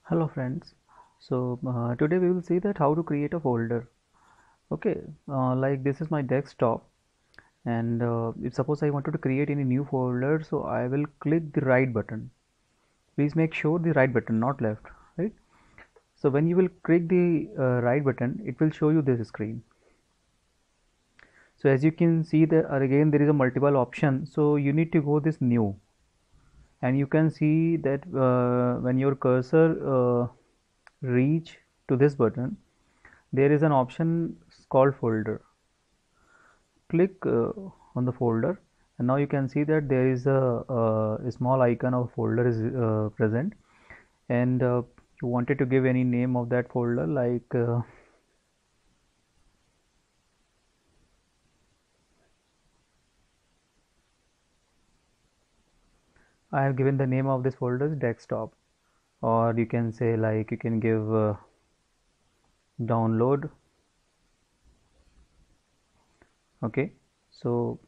Hello friends. Today we will see that how to create a folder. Okay, like this is my desktop, and if suppose I wanted to create any new folder, so I will click the right button. Please make sure the right button, not left, right? So when you will click the right button, it will show you this screen. So as you can see there again there is a multiple option. So you need to go this new, and you can see that when your cursor reach to this button, there is an option called folder. Click on the folder, and now you can see that there is a small icon of folder is present, and you wanted to give any name of that folder, like I have given the name of this folder as desktop, or you can say like you can give download. Okay, so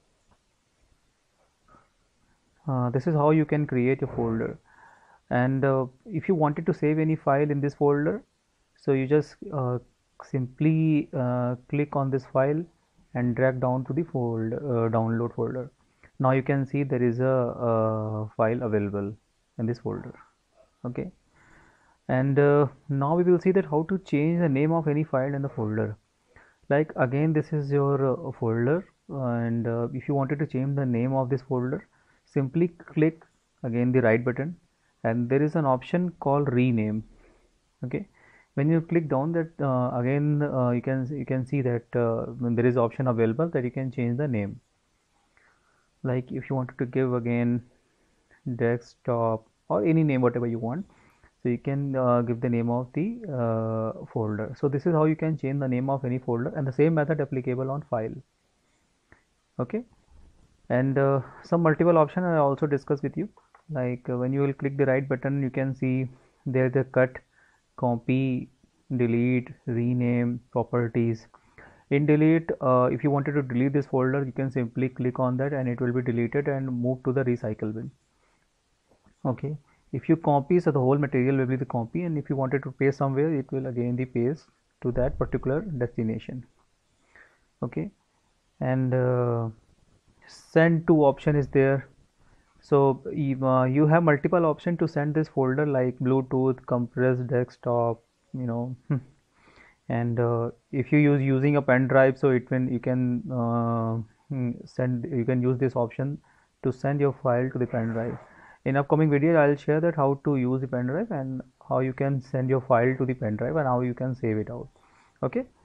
this is how you can create a folder. And if you wanted to save any file in this folder, so you just simply click on this file and drag down to the download folder. Now you can see there is a file available in this folder. Okay, and now we will see that how to change the name of any file in the folder. Like again, this is your folder, and if you wanted to change the name of this folder, simply click again the right button, and there is an option called rename. Okay, when you click down that again you can see that when there is option available that you can change the name. Like if you wanted to give again desktop or any name whatever you want, so you can give the name of the folder. So this is how you can change the name of any folder, and the same method applicable on file. Okay, and some multiple option I also discuss with you. Like when you will click the right button, you can see there is a cut, copy, delete, rename, properties. In delete, if you wanted to delete this folder, you can simply click on that and it will be deleted and move to the recycle bin. Okay, if you copy, so the whole material will be the copy, and if you wanted to paste somewhere, it will again be paste to that particular destination. Okay, and send to option is there. So you have multiple option to send this folder, like Bluetooth, compressed desktop, you know. And if you using a pen drive, so it when you can send, you can use this option to send your file to the pen drive. In upcoming video I'll share that how to use the pen drive and how you can send your file to the pen drive and how you can save it out. Okay,